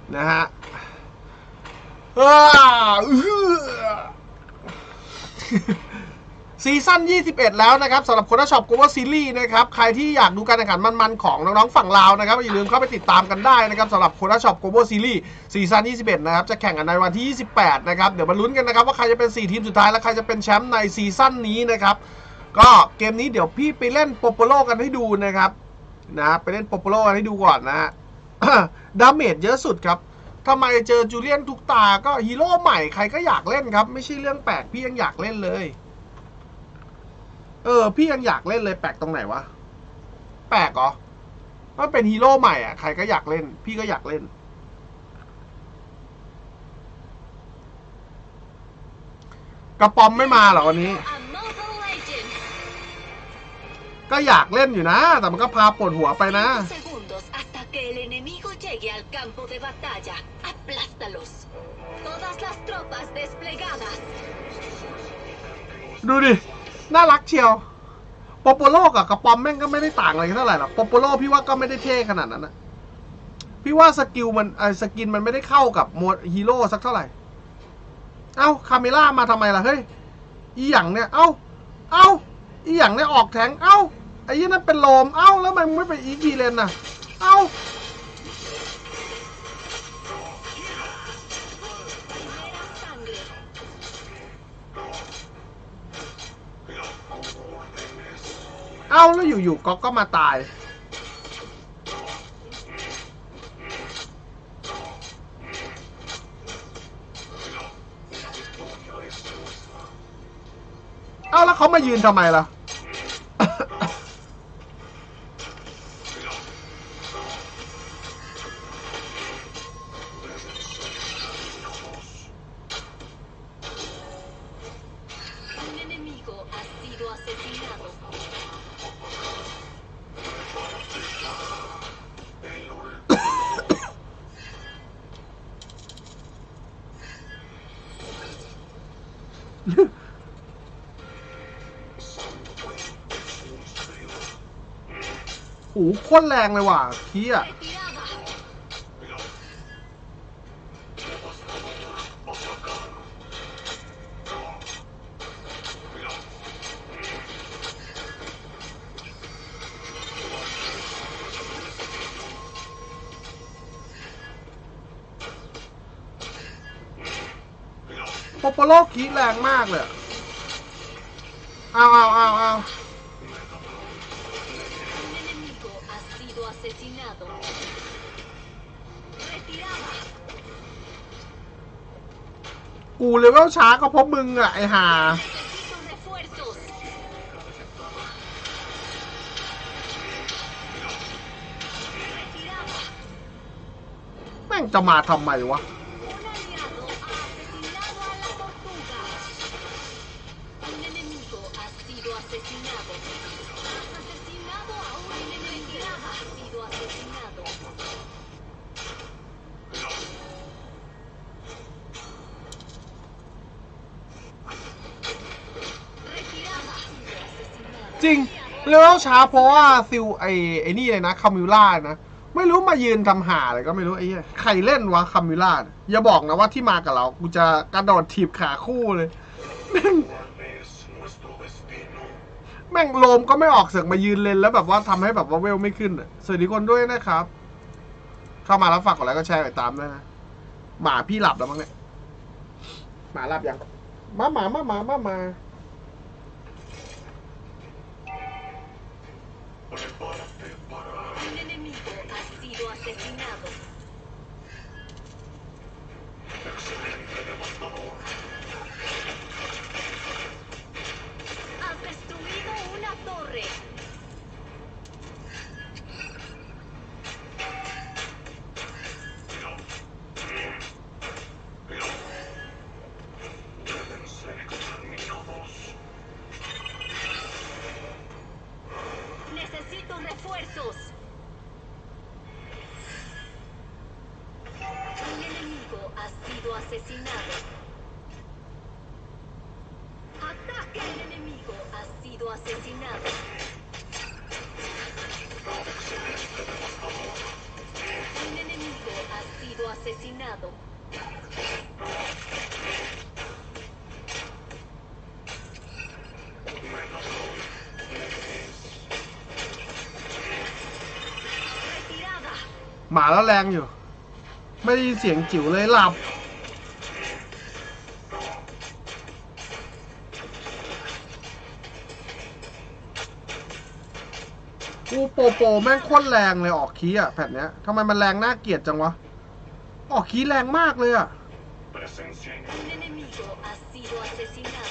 นะฮะซีซั่น21แล้วนะครับสำหรับโคด้าช็อปโกลบอลซีรีส์นะครับใครที่อยากดูการแข่งขันมันๆของน้องๆฝั่งลาวนะครับอย่าลืมเข้าไปติดตามกันได้นะครับสำหรับโคด้าช็อปโกลบอลซีรีส์ซีซั่น21นะครับจะแข่งกันในวันที่28นะครับเดี๋ยวมาลุ้นกันนะครับว่าใครจะเป็น4ทีมสุดท้ายและใครจะเป็นแชมป์ในซีซั่นนี้นะครับก็เกมนี้เดี๋ยวพี่ไปเล่นโปโปโลกันให้ดูนะครับไปเล่นโปโปโลกันให้ดูก่อนนะฮะ ดาเมจเยอะสุดครับทำไมเจอจูเลียนทุกตาก็ฮีโร่ใหม่ใครก็อยากเล่นครับไม่ใช่เรื่องแปลกพี่ยังอยากเล่นเลยพี่ยังอยากเล่นเลยแปลกตรงไหนวะแปลกเหรอมันเป็นฮีโร่ใหม่อ่ะใครก็อยากเล่นพี่ก็อยากเล่นกระป๋อมไม่มาหรอวันนี้ก็อยากเล่นอยู่นะแต่มันก็พาปวดหัวไปนะดูดิน่ารักเชียวโปโปโลกับกระป๋อมแม่งก็ไม่ได้ต่างอะไรเท่าไหร่หรอกโปโปโลพี่ว่าก็ไม่ได้เท่ขนาดนั้นนะพี่ว่าสกิลมันสกินมันไม่ได้เข้ากับโหมดฮีโร่สักเท่าไหร่เอ้าคาเมล่ามาทำไมล่ะเฮ้ยอีหยังเนี่ยเอ้าอีหยังเนี่ยออกแทงเอ้าไอ้ยี่นั่นเป็นโลมเอ้าแล้วมันไม่ไปอีกีเลนน่ะเอ้าแล้วอยู่ๆก็มาตายแล้วเขามายืนทำไมล่ะโอ้โหโคตรแรงเลยว่ะพี่อะโปโปโลคีแรงมากเลยเอากูเลเวลช้าก็เพราะมึงอะไอห่าแม่งจะมาทำไมวะจริงเลเวลช้าเพราะว่าซิลไอ้นี่เลยนะคามิล่านะไม่รู้มายืนทำหาอะไรก็ไม่รู้ไอ้เหี้ยใครเล่นวะคามิล่าอย่าบอกนะว่าที่มากับเรากูจะกระโดดถีบขาคู่เลยแม่งโลมก็ไม่ออกเสือกมายืนเลนแล้วแบบว่าทำให้แบบว่าเวลไม่ขึ้นสวัสดีคนด้วยนะครับเข้ามาแล้วฝากกดไลค์ก็แชร์ไปตามด้วยนะหมาพี่หลับแล้วมั้งเนี่ยหมาหลับยังมา asesinado. หมาแล้วแรงอยู่ไม่ได้ยินเสียงจิ๋วเลยหลับกูโปแม่งโคตรแรงเลยออกคีย์อะแผ่นเนี้ยทำไมมันแรงน่าเกลียดจังวะออกคีย์แรงมากเลยอะ Un enemigo ha sido asesinado.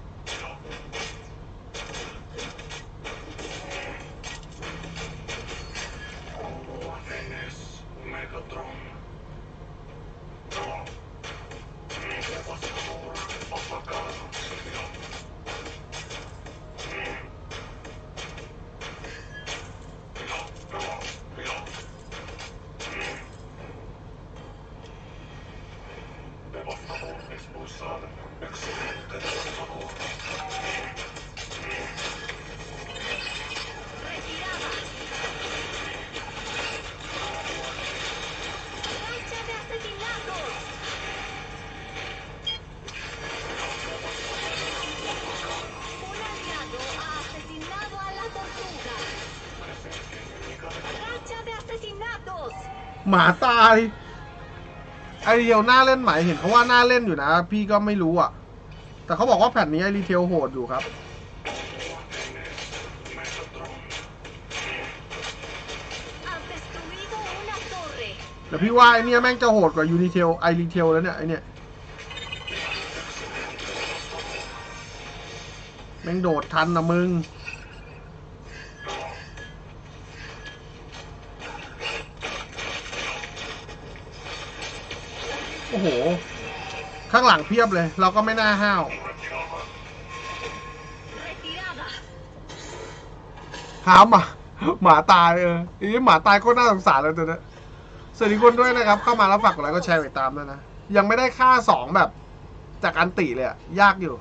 ¡Racha de asesinatos! หมาตายไอเรียวน่าเล่นไหมเห็นเขาว่าน่าเล่นอยู่นะพี่ก็ไม่รู้อ่ะแต่เขาบอกว่าแผ่นนี้ไอรีเทลโหดอยู่ครับ ¡Has destruido una torre! แต่พี่ว่าไอเนี้ยแม่งจะโหดกว่ายูนิเทลไอรีเทลแล้วเนี่ยไอเนี้ยแม่งโดดทันนะมึงโอ้โหข้างหลังเพียบเลยเราก็ไม่น่าห้าวห้ามอ่ะหมาตายอีหมาตายก็น่าสงสารเลยตัวนี้สวัสดีคนด้วยนะครับเข้ามาแล้วฝากกดไลค์ก็แชร์ไปตามด้วยนะยังไม่ได้ค่า2แบบจากอันติเลยอะยากอยู่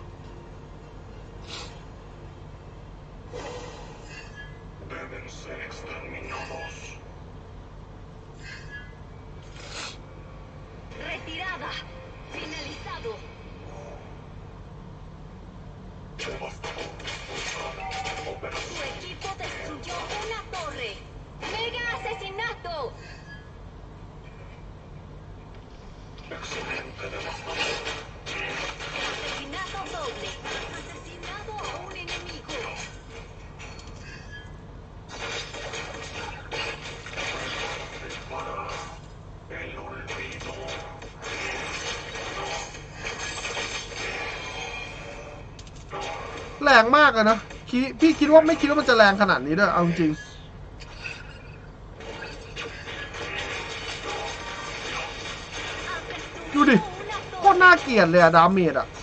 แรงมากเลยนะพี่คิดว่าไม่คิดว่ามันจะแรงขนาดนี้ด้วยเอาจริงดูดิโคตรน่าเกลียดเลยอะดาเมจอะ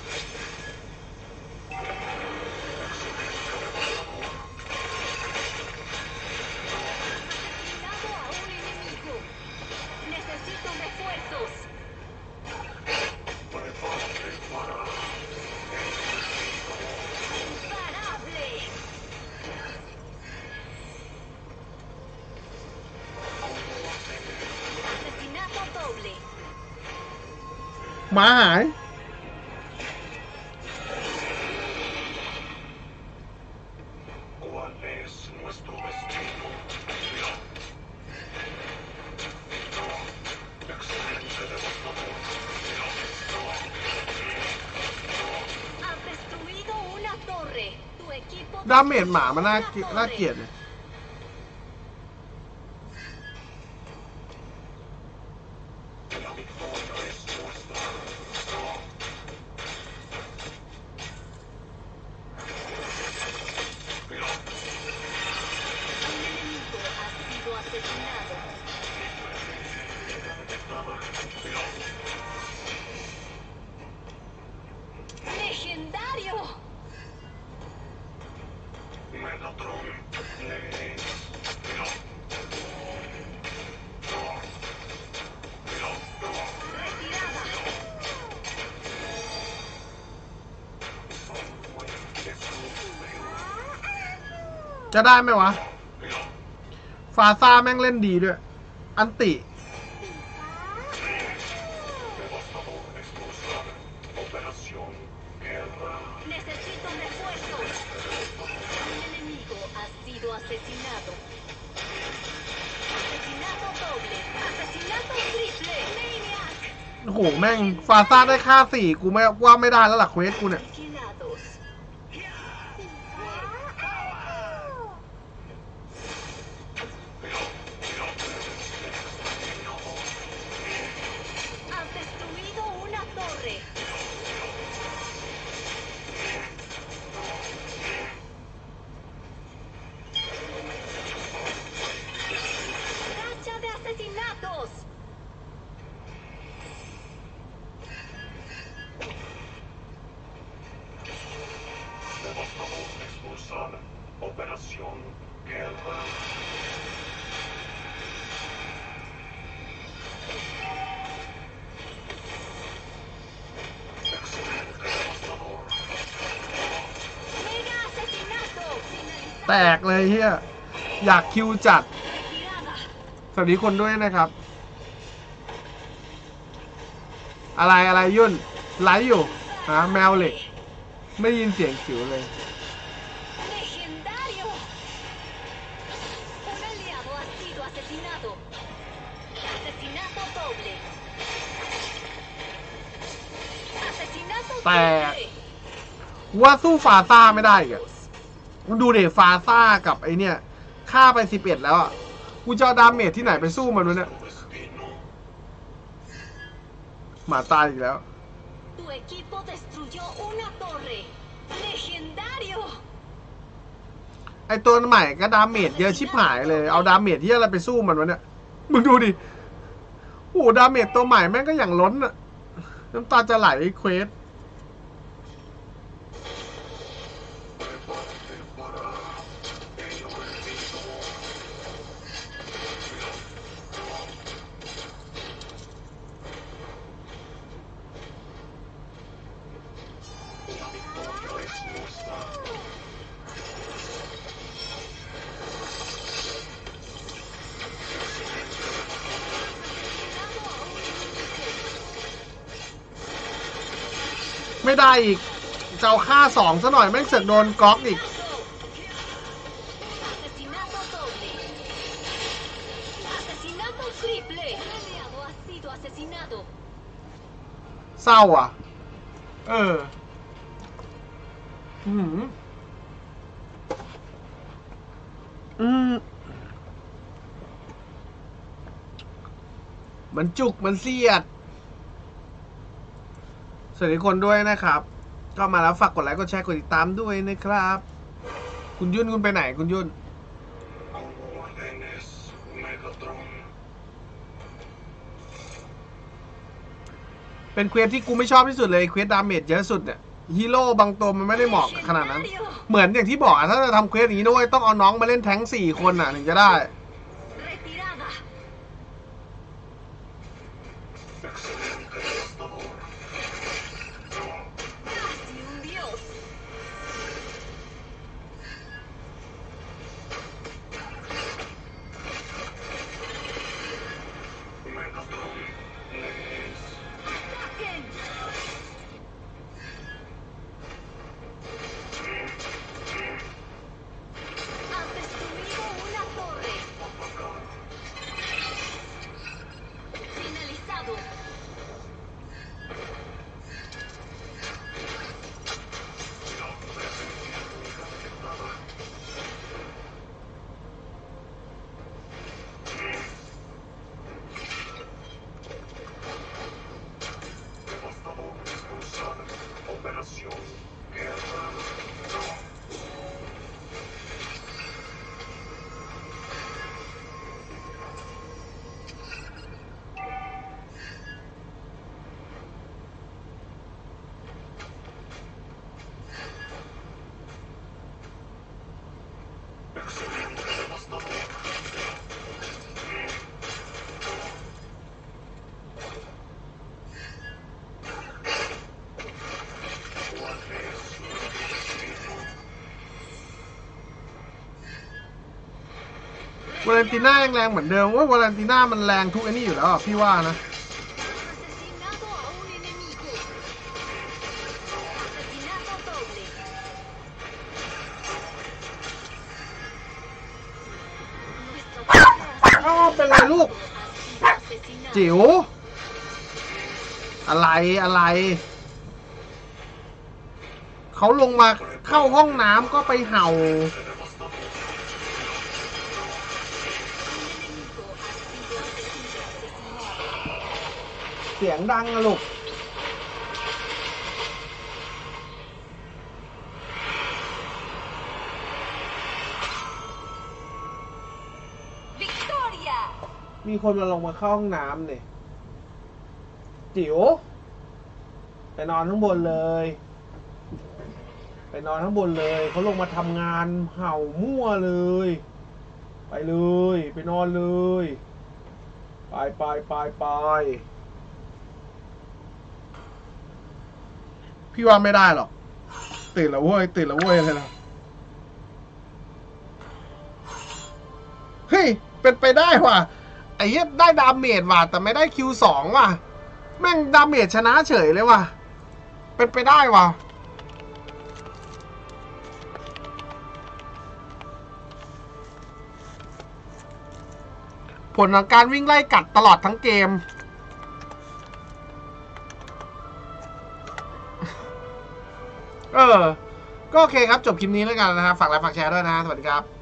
หมาหายดาเมจหมามันน่าเกลียดเลยจะได้ไหมวะฟาซ่าแม่งเล่นดีด้วยอันติโอ้โหแม่งฟาซ่าได้ค่า4กูไม่ว่าไม่ได้แล้วล่ะเควสกูเนี่ย Asesinados. Has destruido una torre. ¡Racha de asesinatos! Devastador expulsar. Operación Guerra. Excelente devastador. ¡Mega asesinato! Finalizado. แตกเลยเฮียอยากคิวจัด Retirada. สวัสดีคนด้วยนะครับ อะไรยุ่นไลฟ์อยู่ฮะแมวเหล็ก ไม่ยินเสียงขิวเลย ¡Legendario! Un aliado ha sido asesinado. Asesinato doble. Asesinato triple. ว่าสู้ฟาซ่าไม่ได้อีกอะดูเดฟาซ่ากับไอเนี่ยฆ่าไป11แล้วอ่ะกูจะเอาดาเมจที่ไหนไปสู้มันวะเนี่ย Destino. หมาตายอีกแล้ว Tu equipo destruyó una torre. ¡Legendario! ไอตัวใหม่ก็ดาเมจเยอะชิบหายเลยเอาดาเมจที่อะไรไปสู้มันวะเนี่ยมึงดูดิโอ้ดาเมจตัวใหม่แม่งก็อย่างล้นอะน้ำตาจะไหลเควส ไม่ได้อีกจะเอาฆ่า2ซะหน่อยแม่งเสือกโดนก๊อกอีก Asesinato doble. Asesinato triple. Un aliado ha sido asesinado. เศร้าอ่ะ อืมมันจุกมันเสียดสวัสดีคนด้วยนะครับ ก็มาแล้วฝากกดไลค์กดแชร์กดติดตามด้วยนะครับ คุณยุ่นคุณไปไหนคุณยุ่น Órdenes. Megatron. เป็นเควสที่กูไม่ชอบที่สุดเลยเควสดาเมจเยอะสุดเนี่ยฮีโร่บางตัวมันไม่ได้เหมาะกับขนาดนั้น เหมือนอย่างที่บอกอะถ้าจะทำเควสอย่างนี้ด้วยต้องเอาน้องมาเล่นแท้ง4 คนถึงจะได้ Retirada. Excelente devastador. Casi un dios. Megatron. Nemesis. ¡Ataquen! Has destruido una torre. Finalizado. Devastador expulsar. Operación Guerra. Excelente devastador. ¿Cuál es nuestro destino? วาเลนติน่ายังแรงเหมือนเดิมว่าวาเลนติน่ามันแรงทุกไอ้นี่อยู่แล้วอะพี่ว่านะ Asesinado a un enemigo. Asesinato doble. อ้าวเป็นไรลูก Ha sido asesinado. จิ๋วอะไรเขาลงมาเข้าห้องน้ำก็ไปเห่าเสียงดังอะลูกมีคนมาลงมาเข้าห้องน้ำเนี่ยจิ๋วไปนอนข้างบนเลยไปนอนข้างบนเลยเขาลงมาทำงานเห่ามั่วเลยไปเลยไปนอนเลยไปพี่ว่าไม่ได้หรอกตื่นแล้วเว้ยอะไรล่ะเฮ้ยเป็นไปได้ว่ะไอ้เหี้ยได้ดาเมจว่ะแต่ไม่ได้คิว2ว่ะแม่งดาเมจชนะเฉยเลยว่ะเป็นไปได้ว่ะผลของการวิ่งไล่กัดตลอดทั้งเกมก็โอเคครับจบคลิปนี้แล้วกันนะครับฝากไลค์ฝากแชร์ด้วยนะสวัสดีครับ